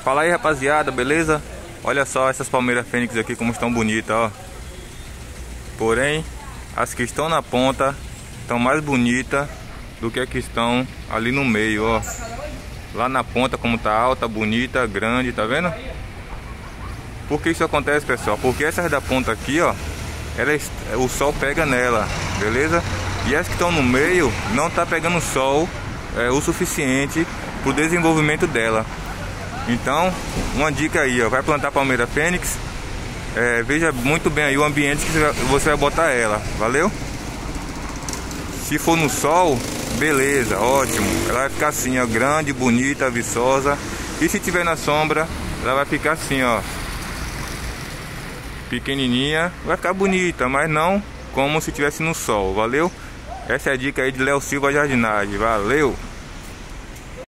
Fala aí, rapaziada, beleza? Olha só essas palmeiras fênix aqui como estão bonitas, ó. Porém, as que estão na ponta estão mais bonitas do que as que estão ali no meio, ó. Lá na ponta como tá alta, bonita, grande, tá vendo? Por que isso acontece, pessoal? Porque essas da ponta aqui, ó, o sol pega nela, beleza? E as que estão no meio não tá pegando sol o suficiente pro desenvolvimento dela. Então, uma dica aí, ó, vai plantar palmeira fênix, veja muito bem aí o ambiente que você vai botar ela, valeu? Se for no sol, beleza, ótimo, ela vai ficar assim, ó, grande, bonita, viçosa. E se tiver na sombra, ela vai ficar assim, ó, pequenininha, vai ficar bonita, mas não como se tivesse no sol, valeu? Essa é a dica aí de Léo Silva Jardinagem, valeu!